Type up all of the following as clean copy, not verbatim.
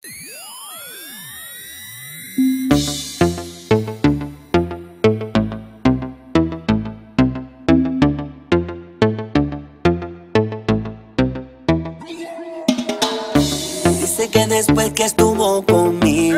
Dice que después que estuvo conmigo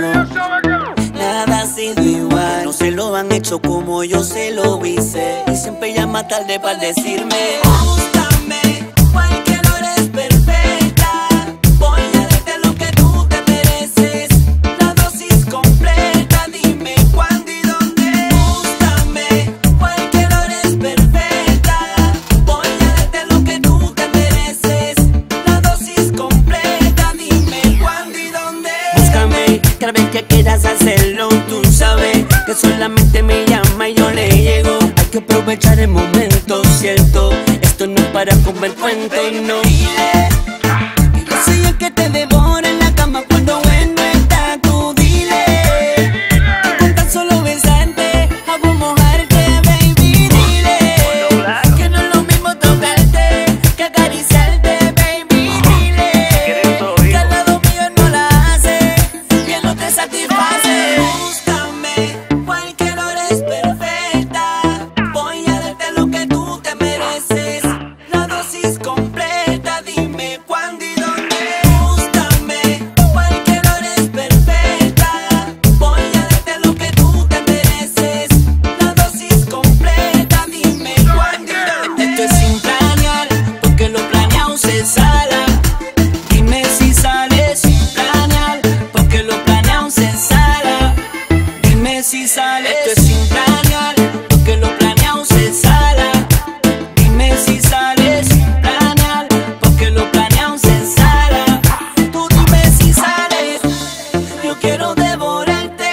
nada ha sido igual. No se lo han hecho como yo se lo hice. Y siempre llama tarde para decirme: gústame, cualquier hora es perfecta. Voy a darte lo que tú te mereces, la dosis completa. Dime cuándo y dónde. Gústame, cualquier hora es perfecta. Voy a darte lo que tú te mereces, la dosis completa. Dime cuándo y dónde. Búscame, cada vez que quieras hacerlo, tú sabes que solamente me llama y yo le llego. Hay que aprovechar el momento, ¿cierto? Esto no es para comer cuento y no. Dile, yo soy el que te devora en la cama cuando él no está. Tú dile, con tan solo besarte hago mojarte, baby. Dile, que no es lo mismo tocarte que acariciarte, baby. Dile, que al lado mío no la hace, que no te satisface. Búscame, cualquier hora es perfecta. Voy a darte lo que tú te mereces, la dosis completa. Dime cuándo y dónde. Búscame, cualquier hora es perfecta. Voy a darte lo que tú te mereces, la dosis completa. Dime cuándo y dónde. Esto es sin planear, porque lo planeado se sala. Dime si sale sin planear, porque lo planeado se sala. Dime si sale. Esto es sin planear, porque lo planeado se sala. Dime si sale sin planear, porque lo planeado se sala. Tú dime si sales. Yo quiero devorarte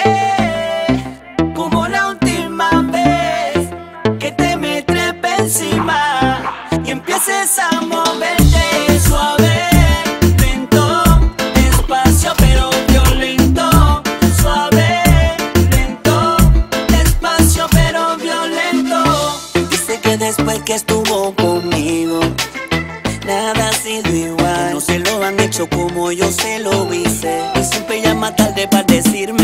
como la última vez que te me trepe encima y empieces a moverte suave, lento, despacio pero violento. Suave, lento, despacio pero violento. Dice que después que estuvo conmigo nada ha sido igual. No se lo han hecho como yo se lo hice. Y siempre llama tarde para decirme: